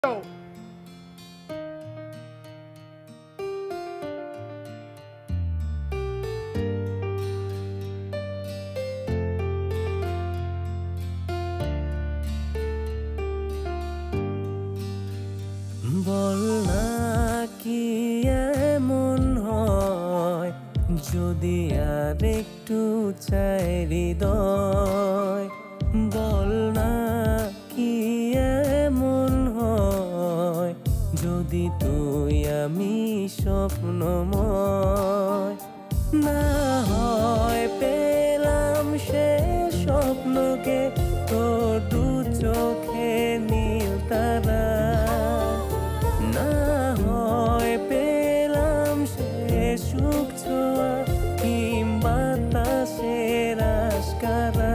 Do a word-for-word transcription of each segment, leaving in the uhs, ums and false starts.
Go. বল না কি এমন হয় যদি আর একটু চাই হৃদয়, বল না কি এমন হয় যদি তুই আমি স্বপ্নময় না হয় পেলাম সে স্বপ্নকে তোর দু চোখে নীল তারা, না হয় পেলাম সে সুখ ছোঁয়া কিংবা বাতাসের আশকারা।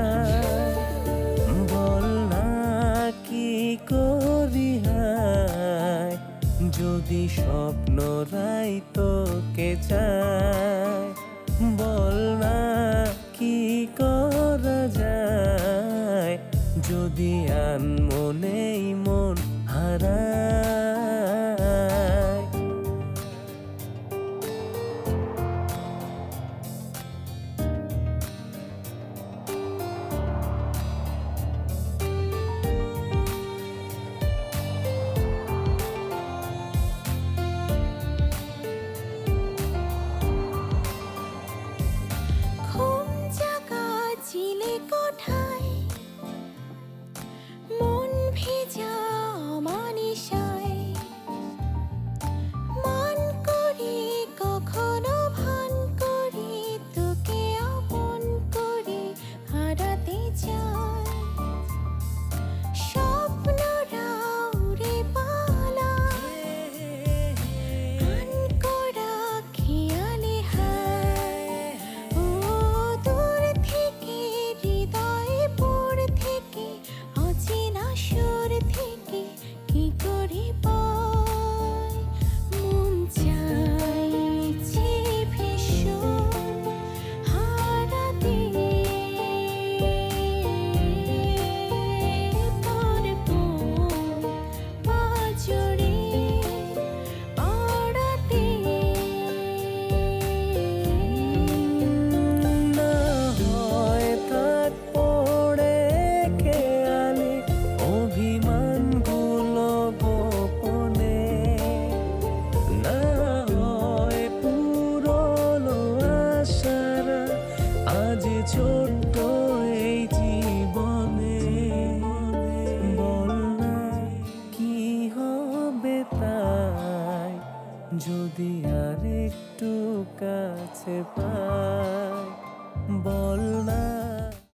বল না কি করি হায় যদি স্বপ্নরাই তোকে চায়, বল না কি করা যায় যদি আনমনেই মন হারায়। কোঠায় মন ভেজা মানিসায় মান করি কখনো ভান করি তোকে আপন করে হারাতে চাই। স্বপ্নরা উড়ে পালায় গান করা খেয়ালে হায়, ও দূর থেকে হৃদয় পুর থেকে অচেনা সুর থেকে কি করে পাই। মন চাইছে ভীষণ হারাতে পারবো পাজরে পাড়াতে। না হয় থাক পড়ে খেয়ালে অভিমানগুলো গোপনে, না হয় পুরনো আশারা আজ ছোট্ট এই জীবনে। বল না কি হবে তাই যদি আর একটু কাছে পাই।